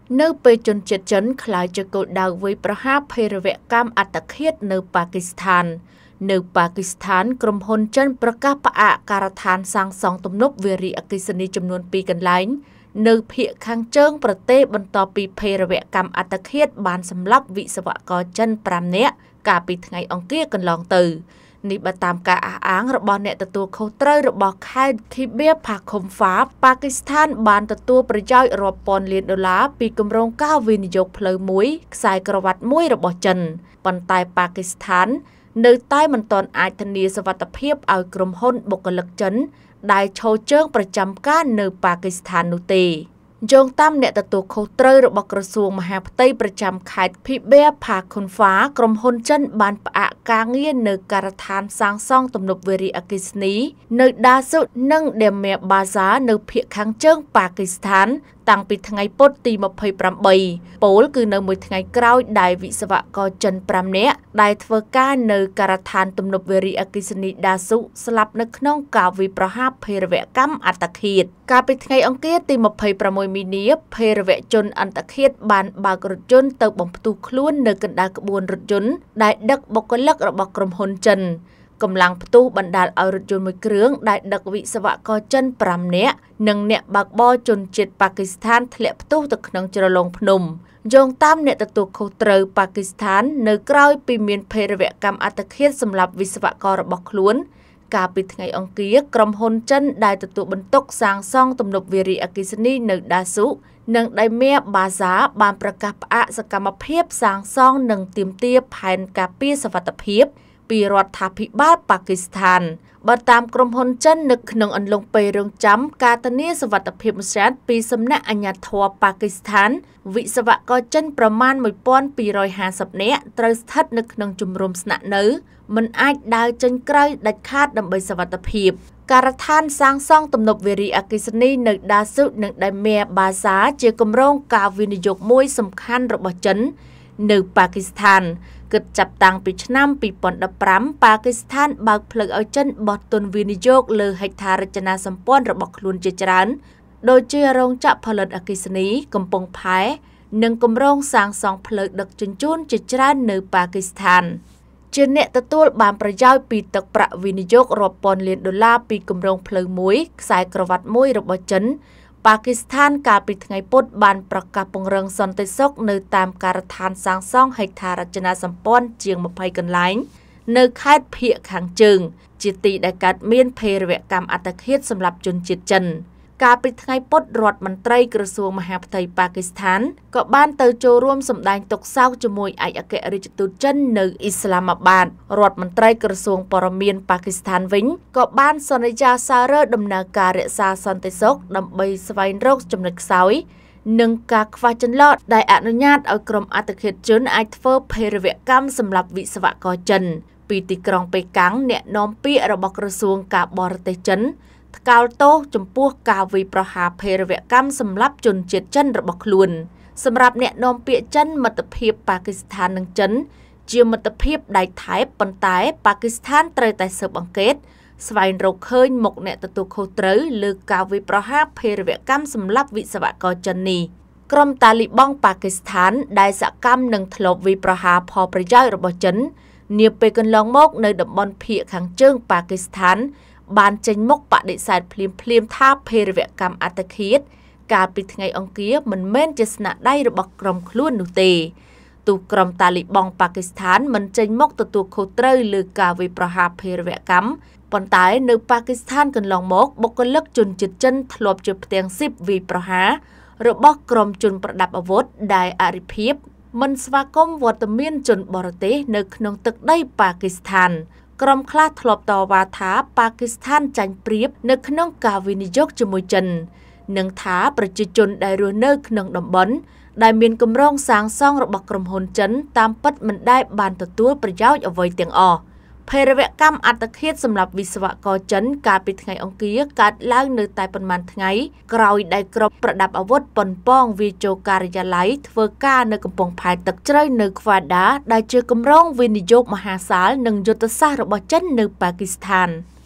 នៅពេលជនជាតិចិនខ្លាចជាគោលដៅវាយប្រហារភេរវកម្មអត្តឃាតនៅប៉ាគីស្ថាននៅប៉ាគីស្ថានក្រុមហ៊ុនចិនប្រកាសផ្អាកការដ្ឋានសាងសង់ទំនប់វារីអគ្គិសនីចំនួន2កន្លែងនៅភាគខាងជើងប្រទេសបន្ទាប់ពីភេរវកម្មអត្តឃាតបានសម្លាប់វិស្វករចិន5នាក់កាលពីថ្ងៃអង្គារកន្លងទៅនេះបើតាមការអះអាងរបស់អ្នកទទួលខុសត្រូវរបស់ខេត្តធីបៀផាខុំហ្វាប៉ាគីស្ថានបានទទួលប្រយោជន៍រាប់ពាន់លានដុល្លារពីគម្រោងការវិនិយោគផ្លូវមួយខ្សែក្រវ៉ាត់មួយរបស់ចិនប៉ុន្តែប៉ាគីស្ថាននៅតែមិនទាន់អាចធានាសុវត្ថិភាពឲ្យក្រុមហ៊ុនបុគ្គលិកចិនដែលឈរជើងប្រចាំការនៅប៉ាគីស្ថាននោះទេយោងតាមអ្នកទទួលខុសត្រូវរបស់ក្រសួងមហាផ្ទៃប្រចាំខេត្តភីបេផាខុនហ្វាក្រុមហ៊ុនចិនបានផ្អាកការងារនៅការដ្ឋានសាងសង់ទំនប់វារីអគ្គិសនីនៅដាស៊ុនិងដេមៀបាហ្សានៅភាគខាងជើងប៉ាគីស្ថានតាំងពីថ្ងៃពុធទី28ពោលគឺនៅមួយថ្ងៃក្រោយដែលវិស្វករចិន5នាក់ដែលធ្វើការនៅការដ្ឋានទំនប់វារីអគ្គិសនីដាស៊ុស្លាប់នៅក្នុងការវាយប្រហារភេរវកម្មអត្តឃាតកាលពីថ្ងៃអង្គារទី26មីនាភេរវជនអន្តឃាតបានបើករថយន្តទៅបំផ្ទុះខ្លួននៅកណ្ដាលក្បួនរថយន្តដែលដឹកបុគ្គលិករបស់ក្រុមហ៊ុនចិនកម្លាំងផ្ទុះបណ្ដាលឲ្យរថយន្តមួយគ្រឿងដែលដឹកវិស្វករចិន5នាក់និងអ្នកបើកបរជនជាតិប៉ាគីស្ថានធ្លាក់ផ្ទុះទៅក្នុងជ្រលងភ្នំយោងតាមអ្នកទទួលខុសត្រូវប៉ាគីស្ថាននៅក្រៅពីមានភេរវកម្មអត្តឃាតសម្រាប់វិស្វកររបស់ខ្លួនកាលពីថ្ងៃអង្គារក្រុមហ៊ុនចិនដែលទទួលបន្ទុកសាងសង់ទំនប់វារីអគ្គិសនីនៅដាស៊ុនិងដៃមៀបាហ្សាបានប្រកាសផ្អាកសកម្មភាពសាងសង់និងទាមទារផែនការពារសុវត្ថិភាពពីរដ្ឋាភិបាលប៉ាគីស្ថានបើតាមក្រុមហ៊ុនចិននៅក្នុងអន្លង់ពេលរងចាំការធានាសុវត្ថិភាពមស្ចាតពីសំណាក់អាជ្ញាធរប៉ាគីស្ថានវិស្វករចិនប្រមាណ1250នាក់ត្រូវស្ថិតនៅក្នុងជំរំស្នាក់នៅមិនអាចដើរចេញក្រៅដាច់ខាតដើម្បីសុវត្ថិភាពការដ្ឋានសាងសង់ទំនប់វារីអគ្គិសនីនៅដាស៊ុនិងដៃមៀបាហ្សាជាគម្រោងការវិនិយោគមួយសំខាន់របស់ចិននៅប៉ាគីស្ថានគិតចាប់តាំងពីឆ្នាំ2015ប៉ាគីស្ថានបើកផ្លូវឲ្យចិនបោះទុនវិនិយោគលើហិក្ថារចនាសម្ព័ន្ធរបស់ខ្លួនជាច្រើនដូចជារោងចក្រផលិតអគ្គិសនីកំពង់ផែនិងគម្រោងសាងសង់ផ្លូវដឹកជញ្ជូនជាច្រើននៅប៉ាគីស្ថានជាអ្នកទទួលបានប្រយោជន៍ពីទឹកប្រាក់វិនិយោគរាប់ពាន់លានដុល្លារពីគម្រោងផ្លូវមួយខ្សែក្រវ៉ាត់មួយរបស់ចិនប៉ាគីស្ថានកាលពីថ្ងៃពុធបានប្រកាសពង្រឹងសន្តិសុខនៅតាមការដ្ឋានសាងសង់ហិក្ថារចនាសម្ព័ន្ធជាង20កន្លែងនៅខេត្តភាគខាងជើងជាទីដែលកើតមានភេរវកម្មអត្តឃាតសម្រាប់ជនជាតិចិនកាលពីថ្ងៃពុធរដ្ឋមន្ត្រីក្រសួងមហាផ្ទៃប៉ាគីស្ថានក៏បានទៅចូលរួមសម្ដែងទុក្ខសោកជាមួយឯកអគ្គរដ្ឋទូតចិននៅអ៊ីស្លាមាបាតរដ្ឋមន្ត្រីក្រសួងព័ត៌មានប៉ាគីស្ថានវិញក៏បានសន្យាសាររើដំណើរការរក្សាសន្តិសុខដើម្បីស្វែងរកចំណុចខ្សោយនិងការខ្វះចន្លោះដែលអនុញ្ញាតឲ្យក្រុមអត្តឃាតជនអាចធ្វើភេរវកម្មសម្រាប់វិស្វករចិនពីទីក្រុងប៉េកាំងអ្នកនាំពាក្យរបស់ក្រសួងការបរទេសចិនថ្កោលទោសចំពោះការវាយប្រហារភេរវកម្មសម្រាប់ជនជាតិចិនរបស់ខ្លួនសម្រាប់អ្នកនាំពាក្យចិនមិត្តភាពប៉ាគីស្ថាននិងចិនជាមិត្តភាពដៃថែបប៉ុន្តែប៉ាគីស្ថានត្រូវតែស៊ើបអង្កេតស្វែងរកឃើញមុខអ្នកទទួលខុសត្រូវលើការវាយប្រហារភេរវកម្មសម្រាប់វិស្វករចិននេះក្រុមតាលីបង់ប៉ាគីស្ថានដែលសកម្មនឹងធ្លាប់វាយប្រហារផលប្រយោជន៍របស់ចិននាពេលកន្លងមកនៅតំបន់ភាគខាងជើងប៉ាគីស្ថានបានចេញមុខបដិសេធភ្លាមថាភេរវកម្មអត្តឃាតកាលពីថ្ងៃអង្គារមិនមែនជាស្នាដៃរបស់ក្រុមខ្លួននោះទេទូក្រុមតាលីបង់ប៉ាគីស្ថានមិនចេញមុខទទួលខុសត្រូវលើការវាយប្រហារភេរវកម្មប៉ុន្តែនៅប៉ាគីស្ថានកន្លងមកបុគ្គលិកជនជាតិចិនធ្លាប់ជាផ្ទាំងស៊ីបវាយប្រហាររបស់ក្រុមជនប្រដាប់អាវុធដែលអរិភាពមិនស្វាគមន៍វត្តមានជនបរទេសនៅក្នុងទឹកដីប៉ាគីស្ថានក្រុមខ្លះធ្លាប់តវ៉ាថាប៉ាគីស្ថានចាញ់ប្រៀបនៅក្នុងការវិនិយោគជាមួយចិននិងថាប្រជាជនដែលរស់នៅក្នុងតំបន់ដែលមានគម្រោងសាងសង់របស់ក្រុមហ៊ុនចិនតាមពិតមិនដែលបានទទួលប្រយោជន៍អ្វីទាំងអស់ភេរវកម្មអត្តឃាតសម្រាប់វិស្វករចិនកាលពីថ្ងៃអង្គារកើតឡើងនៅតែប៉ុន្មានថ្ងៃក្រោយដែលក្រុមប្រដាប់អាវុធប៉ុនប៉ងវាចូលការិយាល័យធ្វើការនៅកំពង់ផែទឹកជ្រៅនៅខ្វាដាដែលជាគម្រោងវិនិយោគមហាសាលនិងយុទ្ធសាស្ត្ររបស់ចិននៅប៉ាគីស្ថាន